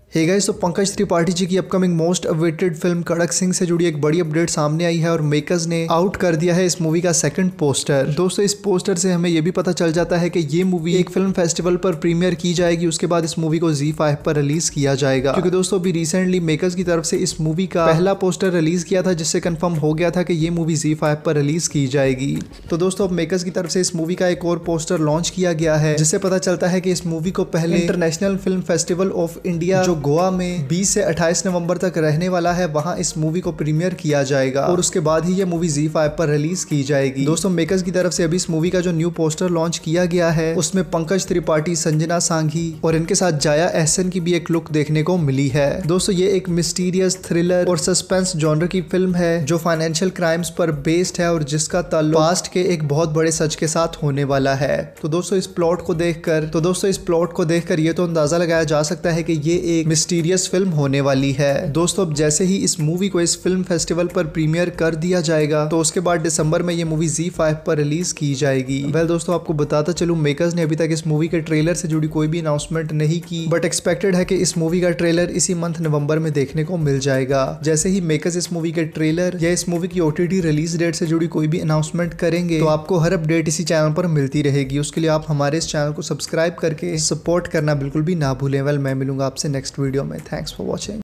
Hey guys, तो पंकज त्रिपाठी जी की upcoming most awaited film कड़क सिंह से जुड़ी एक बड़ी अपडेट सामने आई है और मेकर्स ने आउट कर दिया है इस मूवी का सेकंड पोस्टर। दोस्तों, इस पोस्टर से हमें यह भी पता चल जाता है कि ये मूवी एक फिल्म फेस्टिवल पर प्रीमियर की जाएगी, उसके बाद इस मूवी को ZEE5 पर रिलीज किया जाएगा। क्योंकि दोस्तों अभी रिसेंटली मेकर्स की तरफ से इस मूवी का पहला पोस्टर रिलीज किया था, जिससे कंफर्म हो गया था कि ये मूवी ZEE5 पर रिलीज की जाएगी। तो दोस्तों अब मेकर्स की तरफ से इस मूवी का एक और पोस्टर लॉन्च किया गया है, जिससे पता चलता है कि इस मूवी को पहले international film festival of India जो गोवा में 20 से 28 नवंबर तक रहने वाला है, वहां इस मूवी को प्रीमियर किया जाएगा और उसके बाद ही ये मूवी ZEE5 पर रिलीज की जाएगी। दोस्तों मेकर्स की तरफ से अभी इस मूवी का जो न्यू पोस्टर लॉन्च किया गया है, उसमें पंकज त्रिपाठी, संजना सांघी और इनके साथ जाया एहसन की भी एक लुक देखने को मिली है। दोस्तों ये एक मिस्टीरियस थ्रिलर और सस्पेंस जॉनर की फिल्म है जो फाइनेंशियल क्राइम्स पर बेस्ड है और जिसका ताल्लुक पास्ट के एक बहुत बड़े सच के साथ होने वाला है। तो दोस्तों इस प्लॉट को देखकर ये तो अंदाजा लगाया जा सकता है कि ये एक मिस्टीरियस फिल्म होने वाली है। दोस्तों अब जैसे ही इस मूवी को इस फिल्म फेस्टिवल पर प्रीमियर कर दिया जाएगा, तो उसके बाद दिसंबर में ये मूवी ZEE5 पर रिलीज की जाएगी। दोस्तों आपको बताता चलूं, मेकर्स ने अभी तक इस मूवी के ट्रेलर से जुड़ी कोई भी अनाउंसमेंट नहीं की, बट एक्सपेक्टेड है कि इस मूवी का ट्रेलर इसी मंथ नवंबर में देखने को मिल जाएगा। जैसे ही मेकर्स इस मूवी के ट्रेलर या इस मूवी की OTT रिलीज डेट से जुड़ी कोई भी अनाउंसमेंट करेंगे, तो आपको हर अपडेट इसी चैनल पर मिलती रहेगी। उसके लिए आप हमारे इस चैनल को सब्सक्राइब करके सपोर्ट करना बिल्कुल भी ना भूलें। मैं मिलूंगा आपसे नेक्स्ट वीडियो में। Thanks for watching.